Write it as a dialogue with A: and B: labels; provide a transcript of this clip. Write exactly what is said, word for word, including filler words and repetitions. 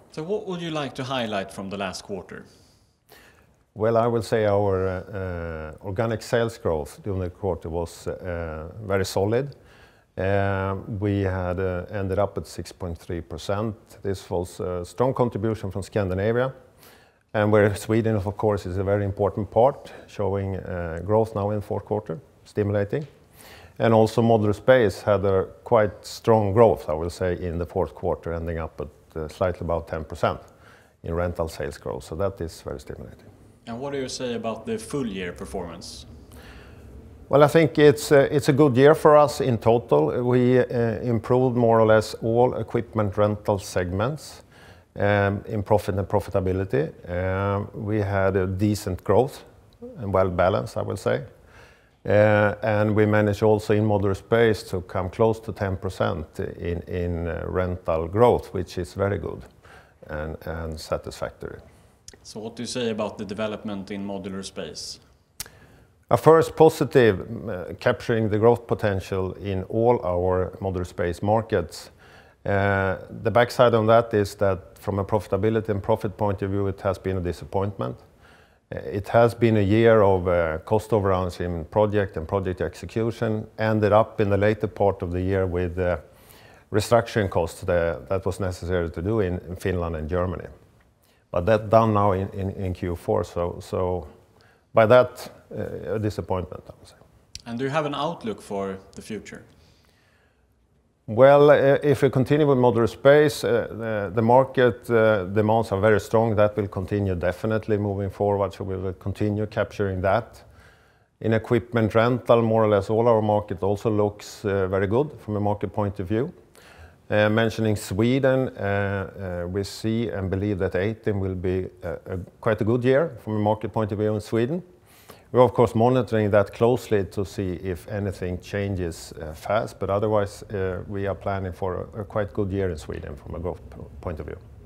A: So what would you like to highlight from the last quarter?
B: Well, I will say our uh, organic sales growth during the quarter was uh, very solid. Uh, we had uh, ended up at six point three percent. This was a strong contribution from Scandinavia, and where Sweden, of course, is a very important part, showing uh, growth now in the fourth quarter, stimulating. And also modular space had a quite strong growth, I will say, in the fourth quarter, ending up at uh, slightly about ten percent in rental sales growth. So that is very stimulating.
A: And what do you say about the full year performance?
B: Well, I think it's uh, it's a good year for us in total. We uh, improved more or less all equipment rental segments um, in profit and profitability. Um, we had a decent growth and well balanced, I will say. Uh, and we managed also in modular space to come close to ten percent in, in uh, rental growth, which is very good and, and satisfactory.
A: So what do you say about the development in modular space?
B: A first positive, uh, capturing the growth potential in all our modular space markets. Uh, the backside on that is that from a profitability and profit point of view, it has been a disappointment. Uh, it has been a year of uh, cost overruns in project and project execution, ended up in the later part of the year with uh, restructuring costs that, that was necessary to do in, in Finland and Germany. But that's done now in, in, in Q four, so, so by that, uh, a disappointment, I would say.
A: And do you have an outlook for the future?
B: Well, uh, if we continue with modular space, uh, the, the market uh, demands are very strong. That will continue definitely moving forward, so we will continue capturing that. In equipment rental, more or less all our market also looks uh, very good from a market point of view. Uh, mentioning Sweden, uh, uh, we see and believe that eighteen will be a, a, quite a good year from a market point of view in Sweden. We're of course monitoring that closely to see if anything changes uh, fast, but otherwise uh, we are planning for a, a quite good year in Sweden from a growth point of view.